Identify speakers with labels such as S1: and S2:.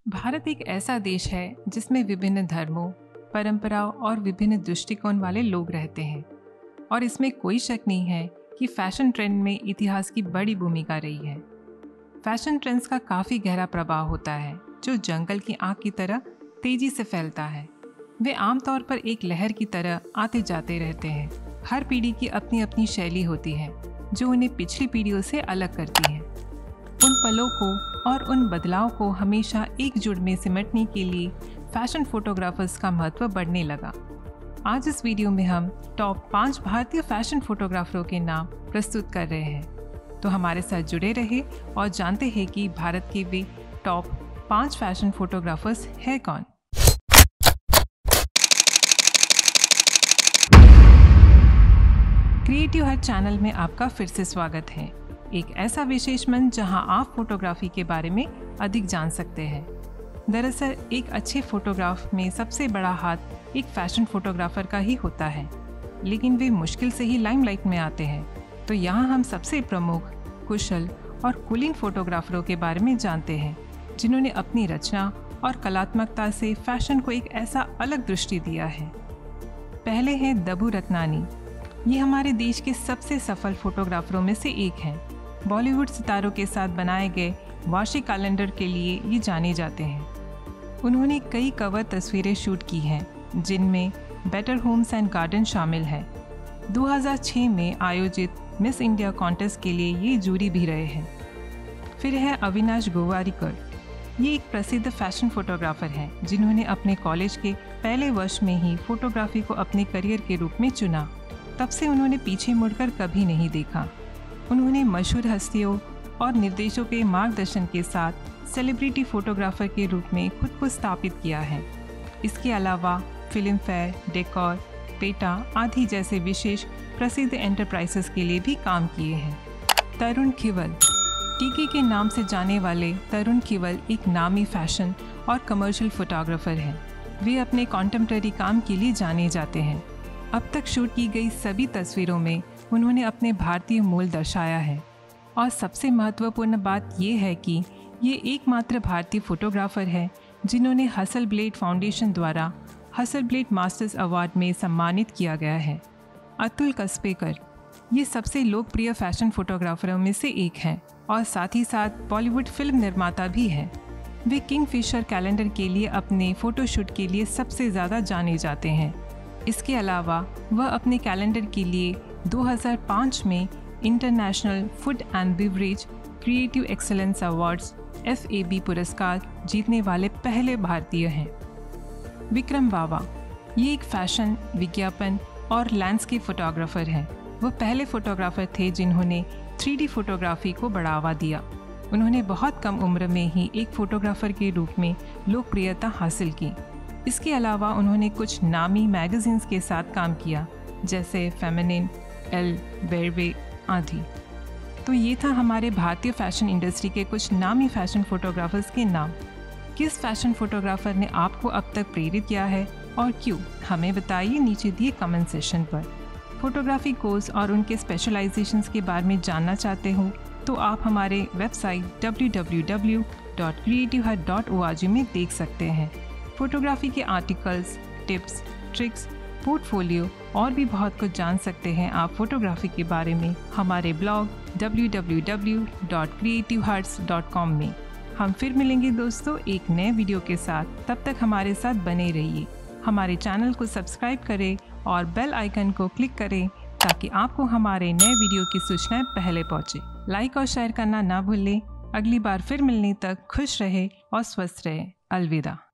S1: भारत एक ऐसा देश है जिसमें विभिन्न धर्मों, परंपराओं और विभिन्न दृष्टिकोण वाले लोग रहते हैं और इसमें कोई शक नहीं है कि फैशन ट्रेंड में इतिहास की बड़ी भूमिका रही है। फैशन ट्रेंड्स का काफ़ी गहरा प्रभाव होता है जो जंगल की आग की तरह तेजी से फैलता है। वे आमतौर पर एक लहर की तरह आते जाते रहते हैं। हर पीढ़ी की अपनी अपनी शैली होती है जो उन्हें पिछली पीढ़ियों से अलग करती है। उन पलों को और उन बदलाव को हमेशा एकजुट में सिमटने के लिए फैशन फोटोग्राफर्स का महत्व बढ़ने लगा। आज इस वीडियो में हम टॉप 5 भारतीय फैशन फोटोग्राफरों के नाम प्रस्तुत कर रहे हैं। तो हमारे साथ जुड़े रहे और जानते हैं कि भारत के वे टॉप 5 फैशन फोटोग्राफर्स हैं कौन। क्रिएटिव हट चैनल में आपका फिर से स्वागत है। एक ऐसा विशेष मंच जहां आप फोटोग्राफी के बारे में अधिक जान सकते हैं। दरअसल एक अच्छे फोटोग्राफ में सबसे बड़ा हाथ एक फैशन फोटोग्राफर का ही होता है, लेकिन वे मुश्किल से ही लाइमलाइट में आते हैं। तो यहाँ हम सबसे प्रमुख, कुशल और कूलिंग फोटोग्राफरों के बारे में जानते हैं जिन्होंने अपनी रचना और कलात्मकता से फैशन को एक ऐसा अलग दृष्टि दिया है। पहले हैं दबू रत्नानी। ये हमारे देश के सबसे सफल फोटोग्राफरों में से एक हैं। बॉलीवुड सितारों के साथ बनाए गए वार्षिक कैलेंडर के लिए ये जाने जाते हैं। उन्होंने कई कवर तस्वीरें शूट की हैं जिनमें बेटर होम्स एंड गार्डन शामिल है। 2006 में आयोजित मिस इंडिया कॉन्टेस्ट के लिए ये जूरी भी रहे हैं। फिर है अविनाश गोवारिकर। ये एक प्रसिद्ध फैशन फोटोग्राफर हैं जिन्होंने अपने कॉलेज के पहले वर्ष में ही फोटोग्राफी को अपने करियर के रूप में चुना। तब से उन्होंने पीछे मुड़कर कभी नहीं देखा। उन्होंने मशहूर हस्तियों और निर्देशकों के मार्गदर्शन के साथ सेलिब्रिटी फोटोग्राफर के रूप में खुद को स्थापित किया है। इसके अलावा फिल्म फेयर, डेकोर, पेटा आदि जैसे विशेष प्रसिद्ध एंटरप्राइजेस के लिए भी काम किए हैं। तरुण खिवल। टीके के नाम से जाने वाले तरुण खिवल एक नामी फैशन और कमर्शियल फोटोग्राफर हैं। वे अपने कॉन्टेम्पररी काम के लिए जाने जाते हैं। अब तक शूट की गई सभी तस्वीरों में उन्होंने अपने भारतीय मूल दर्शाया है और सबसे महत्वपूर्ण बात ये है कि ये एकमात्र भारतीय फोटोग्राफर है जिन्होंने हसलब्लेड फाउंडेशन द्वारा हसलब्लेड मास्टर्स अवार्ड में सम्मानित किया गया है। अतुल कसपेकर। ये सबसे लोकप्रिय फैशन फोटोग्राफरों में से एक हैं और साथ ही साथ बॉलीवुड फिल्म निर्माता भी हैं। वे किंगफिशर कैलेंडर के लिए अपने फ़ोटोशूट के लिए सबसे ज़्यादा जाने जाते हैं। इसके अलावा वह अपने कैलेंडर के लिए 2005 में international food and beverage creative excellence awards FAB पुरस्कार जीतने वाले पहले भारतीय हैं। विक्रम बावा। ये एक फैशन, विज्ञापन और लैंडस्केप फोटोग्राफर हैं। वह पहले फोटोग्राफर थे जिन्होंने 3D फोटोग्राफी को बढ़ावा दिया। उन्होंने बहुत कम उम्र में ही एक फोटोग्राफर के रूप में लोकप्रियता हासिल की। इसके अलावा उन्होंने कुछ नामी मैगजीन्स के साथ काम किया जैसे फेमिनिन, एल, बेरवे आदि। तो ये था हमारे भारतीय फैशन इंडस्ट्री के कुछ नामी फैशन फोटोग्राफर्स के नाम। किस फैशन फोटोग्राफर ने आपको अब तक प्रेरित किया है और क्यों, हमें बताइए नीचे दिए कमेंट सेक्शन पर। फोटोग्राफी कोर्स और उनके स्पेशलाइजेशंस के बारे में जानना चाहते हो तो आप हमारे वेबसाइट www.creativehut.org में देख सकते हैं। फोटोग्राफी के आर्टिकल्स, टिप्स, ट्रिक्स, पोर्टफोलियो और भी बहुत कुछ जान सकते हैं आप फोटोग्राफी के बारे में हमारे ब्लॉग www.creativehuts.com में। हम फिर मिलेंगे दोस्तों एक नए वीडियो के साथ। तब तक हमारे साथ बने रहिए। हमारे चैनल को सब्सक्राइब करें और बेल आइकन को क्लिक करें ताकि आपको हमारे नए वीडियो की सूचनाएं पहले पहुंचे। लाइक और शेयर करना ना भूलें। अगली बार फिर मिलने तक खुश रहे और स्वस्थ रहे। अलविदा।